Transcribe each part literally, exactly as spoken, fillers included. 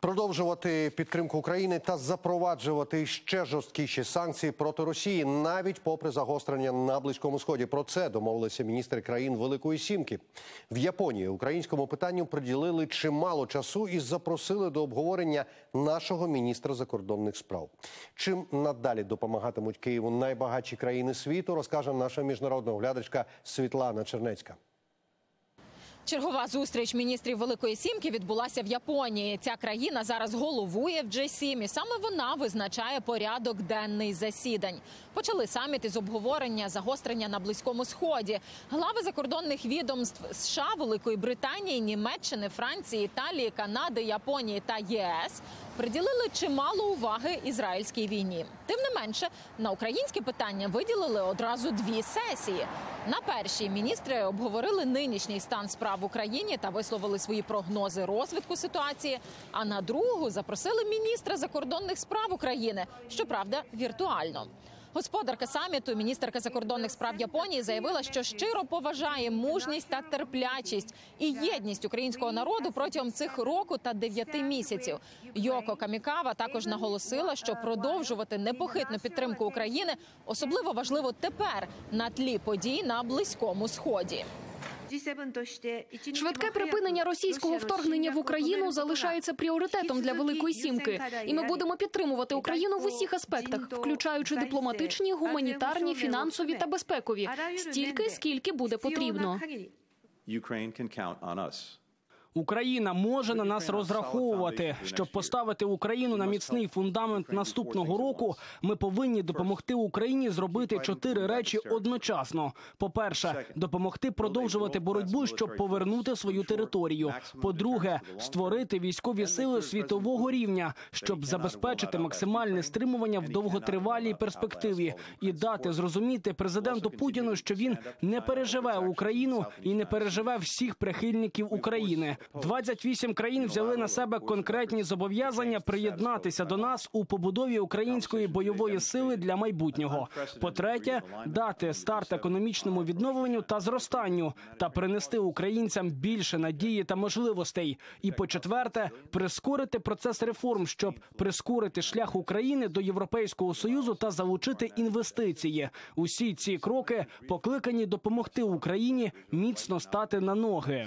Продовжувати підтримку України та запроваджувати ще жорсткіші санкції проти Росії, навіть попри загострення на Близькому Сході. Про це домовилися міністри країн Великої Сімки. В Японії українському питанню приділили чимало часу і запросили до обговорення нашого міністра закордонних справ. Чим надалі допомагатимуть Києву найбагатші країни світу, розкаже наша міжнародна оглядачка Світлана Чернецька. Чергова зустріч міністрів Великої Сімки відбулася в Японії. Ця країна зараз головує в джі сім, і саме вона визначає порядок денний засідань. Почали саміт із обговорення загострення на Близькому Сході. Глави закордонних відомств США, Великої Британії, Німеччини, Франції, Італії, Канади, Японії та ЄС приділили чимало уваги ізраїльській війні. Тим не менше, на українське питання виділили одразу дві сесії. На першій міністри обговорили нинішній стан справ в Україні та висловили свої прогнози розвитку ситуації, а на другу запросили міністра закордонних справ України, щоправда, віртуально. Господарка саміту, міністерка закордонних справ Японії, заявила, що щиро поважає мужність та терплячість і єдність українського народу протягом цих року та дев'яти місяців. Йоко Камікава також наголосила, що продовжувати непохитну підтримку України особливо важливо тепер на тлі подій на Близькому Сході. Швидке припинення російського вторгнення в Україну залишається пріоритетом для Великої Сімки. І ми будемо підтримувати Україну в усіх аспектах, включаючи дипломатичні, гуманітарні, фінансові та безпекові, стільки, скільки буде потрібно. Україна може на нас розраховувати. Щоб поставити Україну на міцний фундамент наступного року, ми повинні допомогти Україні зробити чотири речі одночасно. По-перше, допомогти продовжувати боротьбу, щоб повернути свою територію. По-друге, створити військові сили світового рівня, щоб забезпечити максимальне стримування в довготривалій перспективі і дати зрозуміти президенту Путіну, що він не переживе Україну і не переживе всіх прихильників України. двадцять вісім країн взяли на себе конкретні зобов'язання приєднатися до нас у побудові української бойової сили для майбутнього. По-третє, дати старт економічному відновленню та зростанню та принести українцям більше надії та можливостей. І по-четверте, прискорити процес реформ, щоб прискорити шлях України до Європейського Союзу та залучити інвестиції. Усі ці кроки покликані допомогти Україні міцно стати на ноги.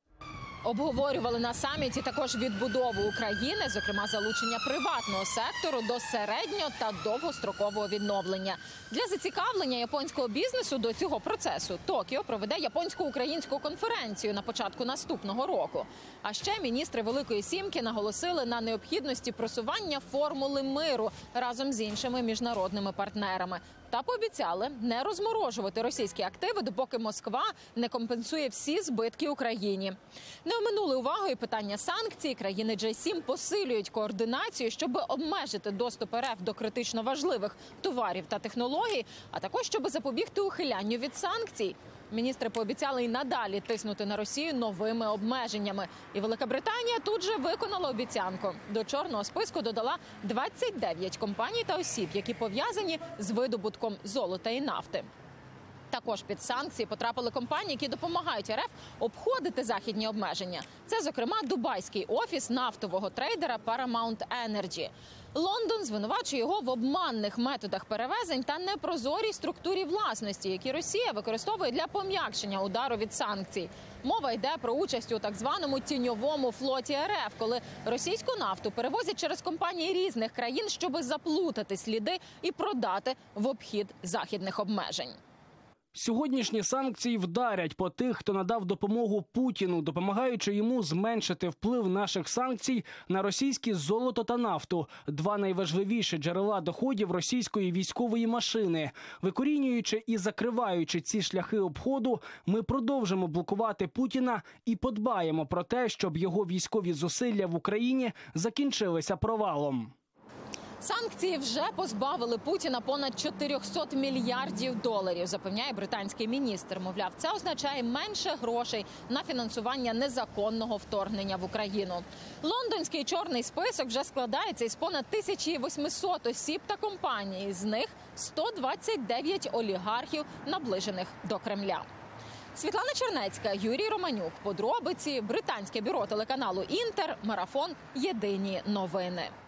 Обговорювали на саміті також відбудову України, зокрема залучення приватного сектору до середньо- та довгострокового відновлення. Для зацікавлення японського бізнесу до цього процесу Токіо проведе японсько-українську конференцію на початку наступного року. А ще міністри Великої Сімки наголосили на необхідності просування формули миру разом з іншими міжнародними партнерами. Та пообіцяли не розморожувати російські активи, допоки Москва не компенсує всі збитки Україні. Не оминули увагою питання санкцій. Країни джі сім посилюють координацію, щоб обмежити доступ РФ до критично важливих товарів та технологій, а також щоб запобігти ухилянню від санкцій. Міністри пообіцяли й надалі тиснути на Росію новими обмеженнями. І Велика Британія тут же виконала обіцянку. До чорного списку додала двадцять дев'ять компаній та осіб, які пов'язані з видобутком золота і нафти. Також під санкції потрапили компанії, які допомагають РФ обходити західні обмеження. Це, зокрема, дубайський офіс нафтового трейдера Paramount Energy. Лондон звинувачує його в обманних методах перевезень та непрозорій структурі власності, які Росія використовує для пом'якшення удару від санкцій. Мова йде про участь у так званому тіньовому флоті РФ, коли російську нафту перевозять через компанії різних країн, щоб заплутати сліди і продати в обхід західних обмежень. Сьогоднішні санкції вдарять по тих, хто надав допомогу Путіну, допомагаючи йому зменшити вплив наших санкцій на російське золото та нафту – два найважливіші джерела доходів російської військової машини. Викорінюючи і закриваючи ці шляхи обходу, ми продовжимо блокувати Путіна і подбаємо про те, щоб його військові зусилля в Україні закінчилися провалом. Санкції вже позбавили Путіна понад чотирьохсот мільярдів доларів, запевняє британський міністр. Мовляв, це означає менше грошей на фінансування незаконного вторгнення в Україну. Лондонський чорний список вже складається із понад тисяча вісімсот осіб та компаній. З них сто двадцять дев'ять олігархів, наближених до Кремля. Світлана Чернецька, Юрій Романюк. Подробиці. Британське бюро телеканалу «Інтер». Марафон. Єдині новини.